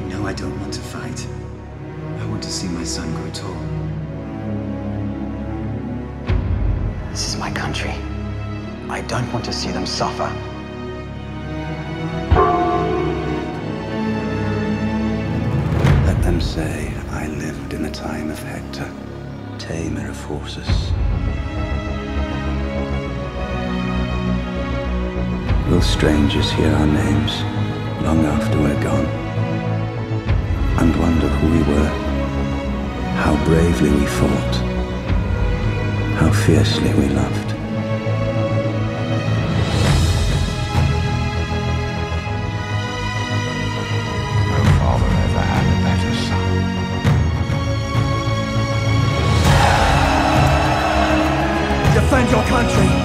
No, I don't want to fight. I want to see my son grow tall. This is my country. I don't want to see them suffer. Let them say I lived in the time of Hector, Tamer of horses. Will strangers hear our names long after we're gone, and wonder who we were, how bravely we fought, how fiercely we loved? No father ever had a better son. Defend your country!